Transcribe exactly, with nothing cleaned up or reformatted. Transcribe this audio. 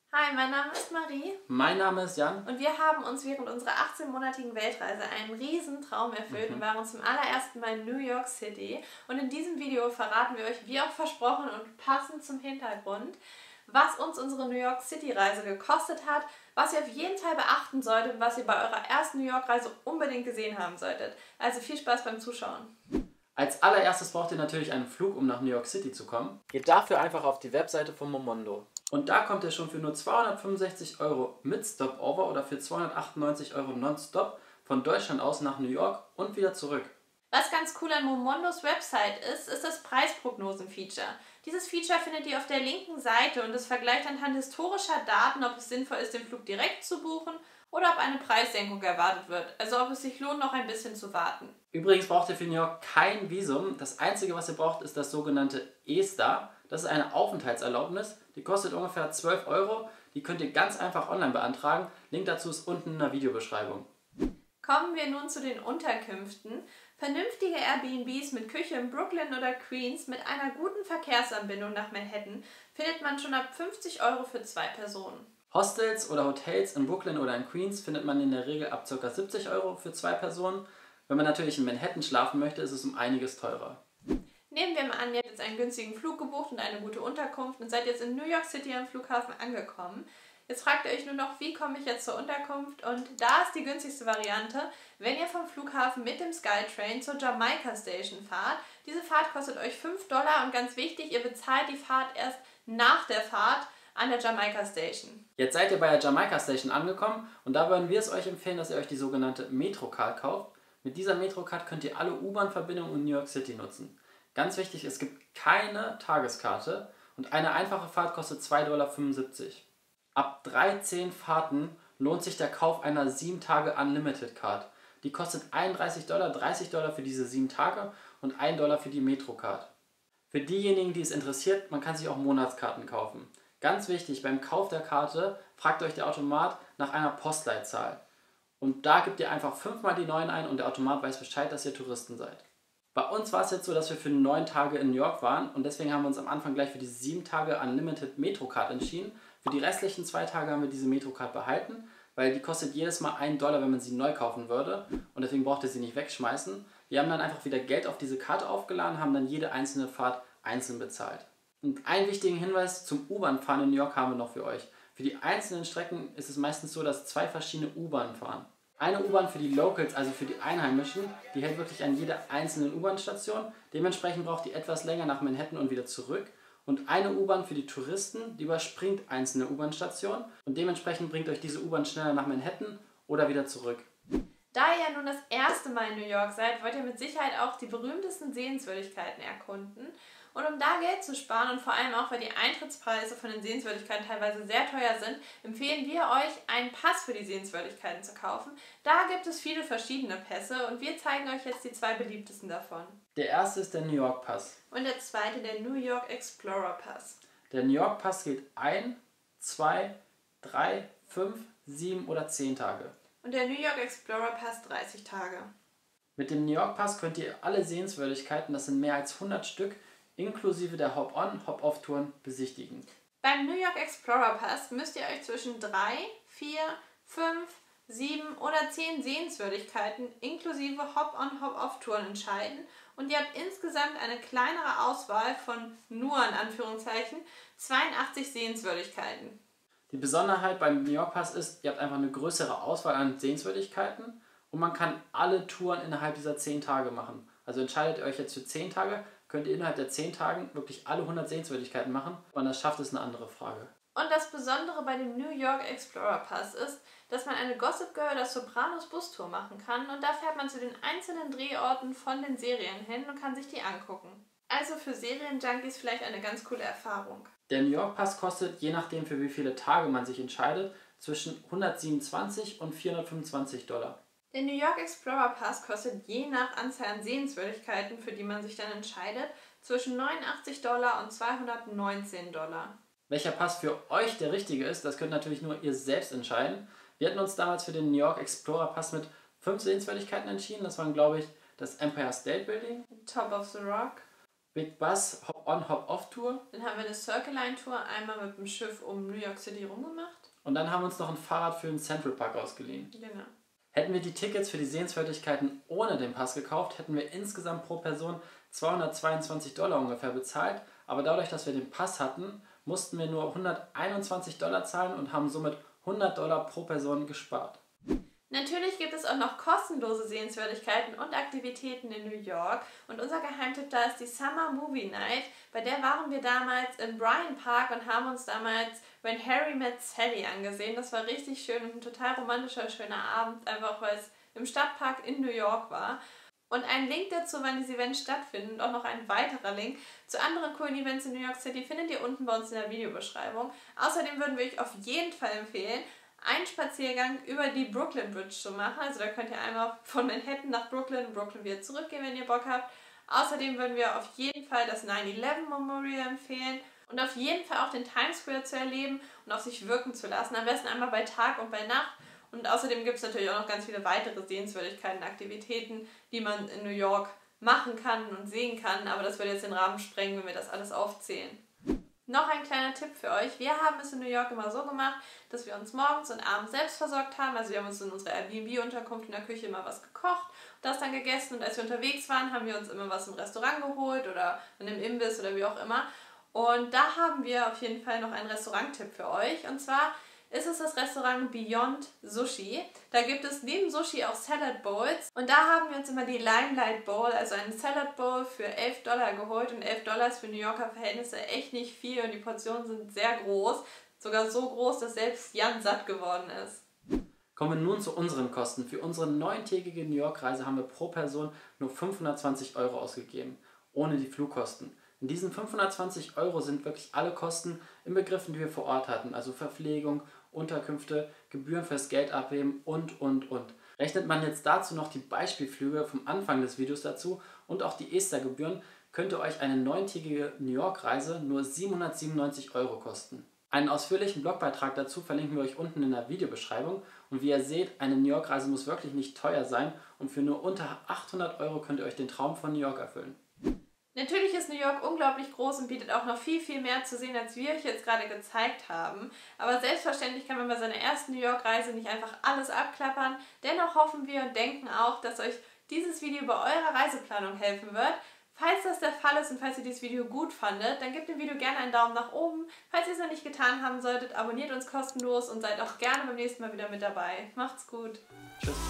Hi, mein Name ist Marie. Mein Name ist Jan. Und wir haben uns während unserer achtzehnmonatigen Weltreise einen riesen Traum erfüllt Mhm. und waren zum allerersten Mal in New York City. Und in diesem Video verraten wir euch, wie auch versprochen und passend zum Hintergrund, was uns unsere New York City Reise gekostet hat, was ihr auf jeden Fall beachten solltet und was ihr bei eurer ersten New York Reise unbedingt gesehen haben solltet. Also viel Spaß beim Zuschauen. Als allererstes braucht ihr natürlich einen Flug, um nach New York City zu kommen. Geht dafür einfach auf die Webseite von Momondo. Und da kommt ihr schon für nur zweihundertfünfundsechzig Euro mit Stopover oder für zweihundertachtundneunzig Euro nonstop von Deutschland aus nach New York und wieder zurück. Was ganz cool an Momondos Website ist, ist das Preisprognosen-Feature. Dieses Feature findet ihr auf der linken Seite und es vergleicht anhand historischer Daten, ob es sinnvoll ist, den Flug direkt zu buchen oder ob eine Preissenkung erwartet wird. Also ob es sich lohnt, noch ein bisschen zu warten. Übrigens braucht ihr für New York kein Visum. Das Einzige, was ihr braucht, ist das sogenannte E-Star. Das ist eine Aufenthaltserlaubnis. Die kostet ungefähr zwölf Euro. Die könnt ihr ganz einfach online beantragen. Link dazu ist unten in der Videobeschreibung. Kommen wir nun zu den Unterkünften. Vernünftige Airbnbs mit Küche in Brooklyn oder Queens mit einer guten Verkehrsanbindung nach Manhattan findet man schon ab fünfzig Euro für zwei Personen. Hostels oder Hotels in Brooklyn oder in Queens findet man in der Regel ab ca. siebzig Euro für zwei Personen. Wenn man natürlich in Manhattan schlafen möchte, ist es um einiges teurer. Nehmen wir mal an, ihr habt jetzt einen günstigen Flug gebucht und eine gute Unterkunft und seid jetzt in New York City am Flughafen angekommen. Jetzt fragt ihr euch nur noch, wie komme ich jetzt zur Unterkunft? Und da ist die günstigste Variante, wenn ihr vom Flughafen mit dem Skytrain zur Jamaica Station fahrt. Diese Fahrt kostet euch fünf Dollar und ganz wichtig, ihr bezahlt die Fahrt erst nach der Fahrt an der Jamaica Station. Jetzt seid ihr bei der Jamaica Station angekommen und da würden wir es euch empfehlen, dass ihr euch die sogenannte Metrocard kauft. Mit dieser Metrocard könnt ihr alle U-Bahn-Verbindungen in New York City nutzen. Ganz wichtig, es gibt keine Tageskarte und eine einfache Fahrt kostet zwei Komma fünfundsiebzig Dollar. Ab dreizehn Fahrten lohnt sich der Kauf einer sieben Tage Unlimited Card. Die kostet einunddreißig Dollar, dreißig Dollar für diese sieben Tage und ein Dollar für die Metrocard. Für diejenigen, die es interessiert, man kann sich auch Monatskarten kaufen. Ganz wichtig, beim Kauf der Karte fragt euch der Automat nach einer Postleitzahl. Und da gebt ihr einfach fünfmal die neun ein und der Automat weiß Bescheid, dass ihr Touristen seid. Bei uns war es jetzt so, dass wir für neun Tage in New York waren und deswegen haben wir uns am Anfang gleich für die sieben Tage Unlimited Metrocard entschieden. Für die restlichen zwei Tage haben wir diese Metrocard behalten, weil die kostet jedes Mal einen Dollar, wenn man sie neu kaufen würde und deswegen braucht ihr sie nicht wegschmeißen. Wir haben dann einfach wieder Geld auf diese Karte aufgeladen, haben dann jede einzelne Fahrt einzeln bezahlt. Und einen wichtigen Hinweis zum U-Bahn-Fahren in New York haben wir noch für euch. Für die einzelnen Strecken ist es meistens so, dass zwei verschiedene U-Bahnen fahren. Eine U-Bahn für die Locals, also für die Einheimischen, die hält wirklich an jeder einzelnen U-Bahn-Station. Dementsprechend braucht die etwas länger nach Manhattan und wieder zurück. Und eine U-Bahn für die Touristen, die überspringt einzelne U-Bahn-Stationen. Und dementsprechend bringt euch diese U-Bahn schneller nach Manhattan oder wieder zurück. Da ihr ja nun das erste Mal in New York seid, wollt ihr mit Sicherheit auch die berühmtesten Sehenswürdigkeiten erkunden. Und um da Geld zu sparen und vor allem auch, weil die Eintrittspreise von den Sehenswürdigkeiten teilweise sehr teuer sind, empfehlen wir euch, einen Pass für die Sehenswürdigkeiten zu kaufen. Da gibt es viele verschiedene Pässe und wir zeigen euch jetzt die zwei beliebtesten davon. Der erste ist der New York Pass. Und der zweite der New York Explorer Pass. Der New York Pass gilt ein, zwei, drei, fünf, sieben oder zehn Tage. Und der New York Explorer Pass dreißig Tage. Mit dem New York Pass könnt ihr alle Sehenswürdigkeiten, das sind mehr als hundert Stück, inklusive der Hop-on, Hop-off-Touren besichtigen. Beim New York Explorer Pass müsst ihr euch zwischen drei, vier, fünf, sieben oder zehn Sehenswürdigkeiten inklusive Hop-on, Hop-off-Touren entscheiden und ihr habt insgesamt eine kleinere Auswahl von nur in Anführungszeichen zweiundachtzig Sehenswürdigkeiten. Die Besonderheit beim New York Pass ist, ihr habt einfach eine größere Auswahl an Sehenswürdigkeiten und man kann alle Touren innerhalb dieser zehn Tage machen. Also entscheidet ihr euch jetzt für zehn Tage, könnt ihr innerhalb der zehn Tagen wirklich alle hundert Sehenswürdigkeiten machen. Wann das schafft, ist eine andere Frage. Und das Besondere bei dem New York Explorer Pass ist, dass man eine Gossip Girl oder Sopranos Bustour machen kann und da fährt man zu den einzelnen Drehorten von den Serien hin und kann sich die angucken. Also für Serienjunkies vielleicht eine ganz coole Erfahrung. Der New York Pass kostet, je nachdem für wie viele Tage man sich entscheidet, zwischen hundertsiebenundzwanzig und vierhundertfünfundzwanzig Dollar. Der New York Explorer Pass kostet je nach Anzahl an Sehenswürdigkeiten, für die man sich dann entscheidet, zwischen neunundachtzig Dollar und zweihundertneunzehn Dollar. Welcher Pass für euch der richtige ist, das könnt natürlich nur ihr selbst entscheiden. Wir hatten uns damals für den New York Explorer Pass mit fünf Sehenswürdigkeiten entschieden. Das waren, glaube ich, das Empire State Building, Top of the Rock, Big Bus Hop-on, Hop-off-Tour. Dann haben wir eine Circle Line Tour, einmal mit dem Schiff um New York City rumgemacht. Und dann haben wir uns noch ein Fahrrad für den Central Park ausgeliehen. Genau. Hätten wir die Tickets für die Sehenswürdigkeiten ohne den Pass gekauft, hätten wir insgesamt pro Person zweihundertzweiundzwanzig Dollar ungefähr bezahlt. Aber dadurch, dass wir den Pass hatten, mussten wir nur hunderteinundzwanzig Dollar zahlen und haben somit hundert Dollar pro Person gespart. Natürlich gibt es auch noch kostenlose Sehenswürdigkeiten und Aktivitäten in New York und unser Geheimtipp da ist die Summer Movie Night. Bei der waren wir damals in Bryant Park und haben uns damals When Harry Met Sally angesehen. Das war richtig schön und ein total romantischer, schöner Abend, einfach weil es im Stadtpark in New York war. Und einen Link dazu, wann diese Events stattfinden und auch noch ein weiterer Link zu anderen coolen Events in New York City findet ihr unten bei uns in der Videobeschreibung. Außerdem würden wir euch auf jeden Fall empfehlen, einen Spaziergang über die Brooklyn Bridge zu machen. Also da könnt ihr einmal von Manhattan nach Brooklyn, Brooklyn wieder zurückgehen, wenn ihr Bock habt. Außerdem würden wir auf jeden Fall das nine eleven Memorial empfehlen und auf jeden Fall auch den Times Square zu erleben und auf sich wirken zu lassen. Am besten einmal bei Tag und bei Nacht. Und außerdem gibt es natürlich auch noch ganz viele weitere Sehenswürdigkeiten, Aktivitäten, die man in New York machen kann und sehen kann. Aber das würde jetzt den Rahmen sprengen, wenn wir das alles aufzählen. Noch ein kleiner Tipp für euch. Wir haben es in New York immer so gemacht, dass wir uns morgens und abends selbst versorgt haben. Also wir haben uns in unserer Airbnb-Unterkunft in der Küche immer was gekocht und das dann gegessen. Und als wir unterwegs waren, haben wir uns immer was im Restaurant geholt oder in einem Imbiss oder wie auch immer. Und da haben wir auf jeden Fall noch einen Restauranttipp für euch. Und zwar ist es das Restaurant Beyond Sushi. Da gibt es neben Sushi auch Salad Bowls. Und da haben wir uns immer die Limelight Bowl, also einen Salad Bowl für elf Dollar geholt. Und elf Dollar ist für New Yorker Verhältnisse echt nicht viel und die Portionen sind sehr groß. Sogar so groß, dass selbst Jan satt geworden ist. Kommen wir nun zu unseren Kosten. Für unsere neuntägige New York-Reise haben wir pro Person nur fünfhundertzwanzig Euro ausgegeben, ohne die Flugkosten. In diesen fünfhundertzwanzig Euro sind wirklich alle Kosten inbegriffen, die wir vor Ort hatten, also Verpflegung, Unterkünfte, Gebühren fürs Geld abheben und, und, und. Rechnet man jetzt dazu noch die Beispielflüge vom Anfang des Videos dazu und auch die ESTA-Gebühren, könnte euch eine neuntägige New York-Reise nur siebenhundertsiebenundneunzig Euro kosten. Einen ausführlichen Blogbeitrag dazu verlinken wir euch unten in der Videobeschreibung und wie ihr seht, eine New York-Reise muss wirklich nicht teuer sein und für nur unter achthundert Euro könnt ihr euch den Traum von New York erfüllen. Natürlich ist New York unglaublich groß und bietet auch noch viel, viel mehr zu sehen, als wir euch jetzt gerade gezeigt haben. Aber selbstverständlich kann man bei seiner ersten New York-Reise nicht einfach alles abklappern. Dennoch hoffen wir und denken auch, dass euch dieses Video bei eurer Reiseplanung helfen wird. Falls das der Fall ist und falls ihr dieses Video gut fandet, dann gebt dem Video gerne einen Daumen nach oben. Falls ihr es noch nicht getan haben solltet, abonniert uns kostenlos und seid auch gerne beim nächsten Mal wieder mit dabei. Macht's gut! Tschüss!